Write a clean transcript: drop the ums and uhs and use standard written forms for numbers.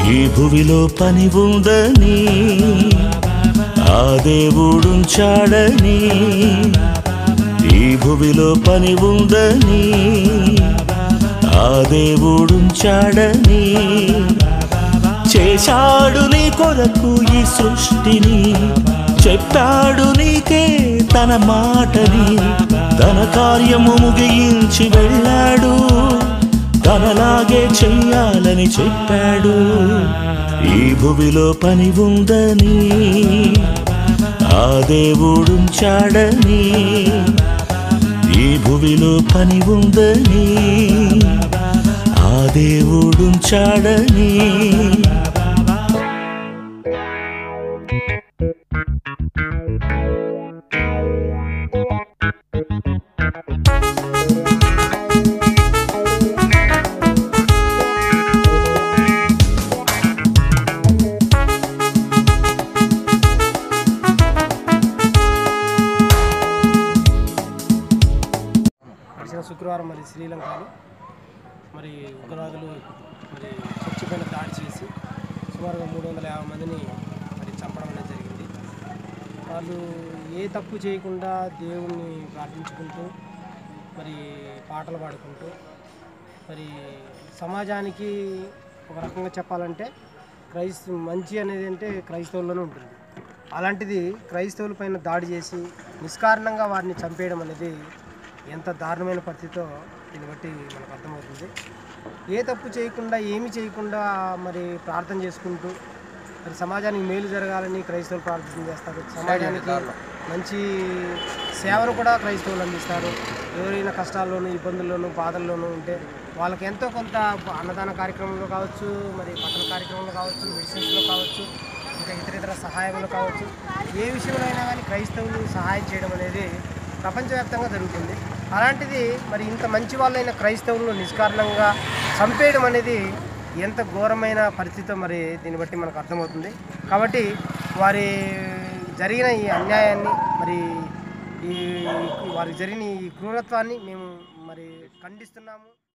ఈ భువిలో పని ఉందని ఆ దేవుడుంచాడని, ఈ భువిలో పని ఉందని ఆ దేవుడుంచాడని, చేశాడు నీ కొరకు ఈ సృష్టిని, చెప్పాడు నీకే తన మాటని, తన కార్యము ముగించి వెళ్ళాడు, తనలాగే చెయ్యాలని చెప్పాడు. ఈ భువిలో పని ఉందని ఆ దేవుడుంచాడని, ఈ భువిలో పని ఉందని ఆ దేవుడుంచాడని. శుక్రవారం మరి శ్రీలంకలో మరి ఉగ్రవాదులు మరి చర్చి పైన దాడి చేసి సుమారుగా 350 మందిని మరి చంపడం అనేది జరిగింది. వాళ్ళు ఏ తప్పు చేయకుండా దేవుణ్ణి ప్రార్థించుకుంటూ మరి పాటలు పాడుకుంటూ మరి సమాజానికి ఒక రకంగా చెప్పాలంటే మంచి అనేది అంటే క్రైస్తవుల్లోనే ఉంటుంది. అలాంటిది క్రైస్తవుల పైన దాడి చేసి నిష్కారణంగా వారిని చంపేయడం అనేది ఎంత దారుణమైన పరిస్థితితో దీన్ని బట్టి మనకు అర్థమవుతుంది. ఏ తప్పు చేయకుండా ఏమి చేయకుండా మరి ప్రార్థన చేసుకుంటూ మరి సమాజానికి మేలు జరగాలని క్రైస్తవులు ప్రార్థన చేస్తారు. సమాజానికి మంచి సేవను కూడా క్రైస్తవులు అందిస్తారు. ఎవరైనా కష్టాల్లోనూ ఇబ్బందుల్లోనూ బాధల్లోనూ ఉంటే వాళ్ళకి ఎంతో కొంత అన్నదాన కార్యక్రమంలో కావచ్చు, మరి పట్టణ కార్యక్రమంలో కావచ్చు, మెడిసిన్స్లో కావచ్చు, ఇంకా ఇతర సహాయంలో కావచ్చు, ఏ విషయంలో అయినా కానీ క్రైస్తవులు సహాయం చేయడం అనేది ప్రపంచవ్యాప్తంగా జరుగుతుంది. అలాంటిది మరి ఇంత మంచి వాళ్ళైన క్రైస్తవులను నిష్కారణంగా చంపేయడం అనేది ఎంత ఘోరమైన పరిస్థితితో మరి దీన్ని బట్టి మనకు అర్థమవుతుంది. కాబట్టి వారి జరిగిన ఈ అన్యాయాన్ని మరి వారికి జరిగిన ఈ క్రూరత్వాన్ని మేము మరి ఖండిస్తున్నాము.